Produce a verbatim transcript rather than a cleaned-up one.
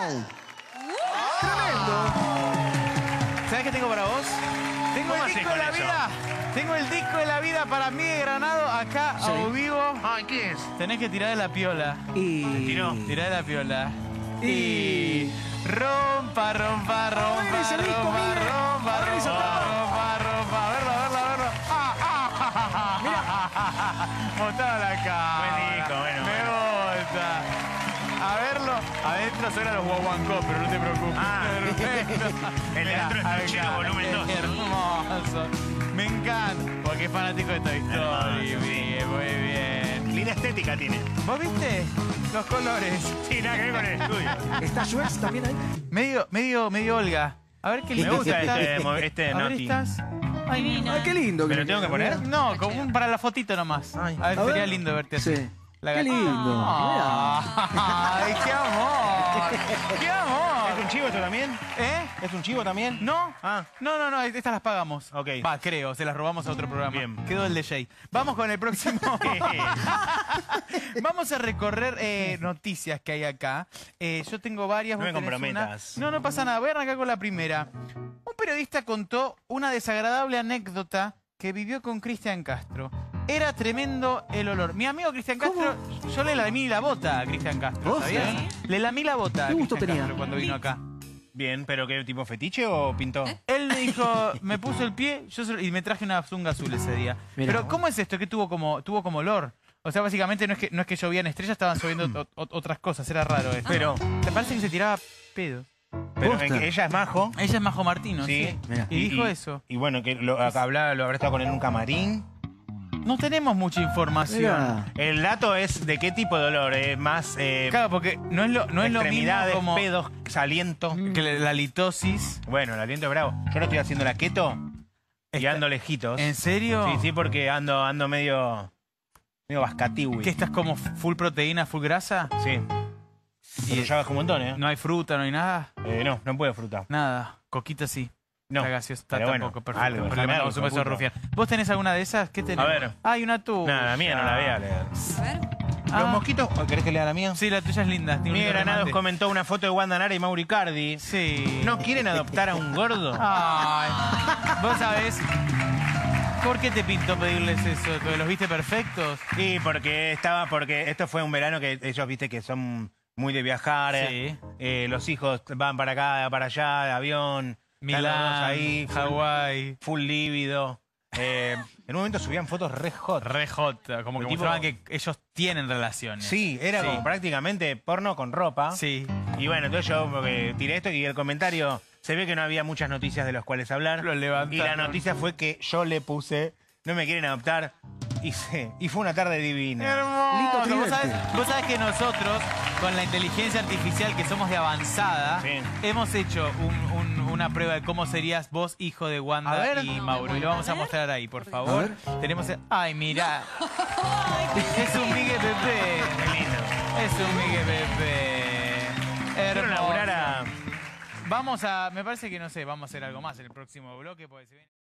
¡Wow! ¡Tremendo! ¿Sabes qué tengo para vos? Tengo ¿Cómo el haces disco de con la eso? vida. Tengo el disco de la vida para Miguel Granado acá Sí. a vivo. Ay, ¿qué es? Tenés que tirar de la piola. Y... tiró. Tirar de la piola. Y- Y... Rompa, rompa, rompa, ver ese disco, rompa, Miguel. rompa, A ver esa rompa, tapa. rompa, rompa. A verlo, a verlo, a verlo. Ah, ah, Mira. Botaba la cara. Buen disco, bueno, Me gusta. A verlo. Adentro suenan los guaguancó, pero no te preocupes. Ah. Perfecto. El de adentro es Mira, Trochero acá. volumen dos. Hermoso. Me encanta. Porque es fanático de Toy Story. Hermoso, sí. Bien, muy bien. Linda estética tiene. ¿Vos viste los colores? Sí, nada que ver con el estudio. ¿Está Schwartz también ahí? Medio, medio, medio Olga. A ver qué Me lindo gusta estás. este, mo- este A ver, Noti. estás. Ay, Divina. Ay, qué lindo. ¿Me lo tengo que poner? no, como un para la fotito nomás. Ay. A ver, A ver. sería lindo verte así. Sí. La Qué gata- lindo. Ay, qué amor. Qué ¿Es amor. un chivo esto también? ¿Eh? ¿Es un chivo también? ¿No? Ah. No, no, no, estas las pagamos. Ok. Va, creo, se las robamos a otro programa. Bien. Quedó el de Jay. Vamos con el próximo. Vamos a recorrer eh, noticias que hay acá. Eh, yo tengo varias. No vos me tenés comprometas. una. No, no pasa nada. Voy a arrancar con la primera. Un periodista contó una desagradable anécdota que vivió con Cristian Castro. Era tremendo el olor. Mi amigo Cristian Castro, yo le lamí la bota a Cristian Castro, ¿Vos? ¿sabías? ¿Sí? Le lamí la bota a ¿Qué gusto Cristian tenía? Castro cuando vino acá. Bien, pero ¿qué tipo fetiche o pintó? Él me dijo, me puso el pie yo se lo- y me traje una zunga azul ese día. Mirá. Pero ¿cómo es esto? Que tuvo como, tuvo como olor. O sea, básicamente no es que, no es que llovían estrellas, estaban subiendo o- o- otras cosas. Era raro esto. Pero, ¿Te parece que se tiraba pedo? pero Posta. en que ella es majo. Ella es Majo Martino, sí. Sí. Mirá. Y dijo eso. Y bueno, que lo, acá hablaba, lo habrá estado con él en un camarín. No tenemos mucha información. Mirá. El dato es de qué tipo de dolor, es más eh, Claro, porque no es lo, no es lo mismo extremidades, como pedos, aliento. que la, la litosis. Bueno, el aliento es bravo. Yo lo estoy haciendo la keto y Está- ando lejitos. ¿En serio? Sí, sí, porque ando, ando medio, medio bascatiwi. ¿Que estás como full proteína, full grasa? Sí. Y- Pero ya bajo un montón, ¿eh? No hay fruta, no hay nada. Eh, no, no puedo fruta. Nada. Coquita sí. No. Está gaseoso, está Pero bueno, tampoco. Perfecto. algo, Pero le déjame mandamos algo, un beso a puto. Rufián. ¿Vos tenés alguna de esas? ¿Qué tenés? A ver. Hay una tuya. Nada, la mía no la voy a leer. A ver. Ah. ¿Los mosquitos? ¿O ¿Querés que lea la mía? Sí, la tuya es linda. Tiene un Miguel lindo Granados remate. comentó una foto de Wanda Nara y Mauri Cardi. Sí. ¿No quieren adoptar a un gordo? Ay. Vos sabés. ¿Por qué te pintó pedirles eso? ¿Porque los viste perfectos? Sí, porque estaba, porque esto fue un verano que ellos viste que son muy de viajar. Sí. Eh, los hijos van para acá, para allá, de avión. Están los dos Milán, ahí, full, Hawái. full lívido. Eh, en un momento subían fotos re hot. Re hot. Como que El tipo- mostraban que ellos tienen relaciones. Sí, era Sí. como prácticamente porno con ropa. Sí. Y bueno, entonces yo eh, tiré esto y el comentario, se ve que no había muchas noticias de las cuales hablar. Lo levantaron. Y la noticia fue que yo le puse, no me quieren adoptar, y, se- y fue una tarde divina. Hermoso. Lindo Vos tridente. sabés, vos sabés que nosotros, con la inteligencia artificial que somos de avanzada, Sí. hemos hecho un- un- una prueba de cómo serías vos, hijo de Wanda A ver. y No, Mauro. me Y lo vamos a muero. mostrar ahí, por A favor. ver. Tenemos. el- Ay, mira. Es un Miguel Pepe. Qué lindo. Es un Miguel Pepe. Quiero Hermoso. laburar a... Vamos a. Me parece que no sé, vamos a hacer algo más en el próximo bloque. Porque se viene...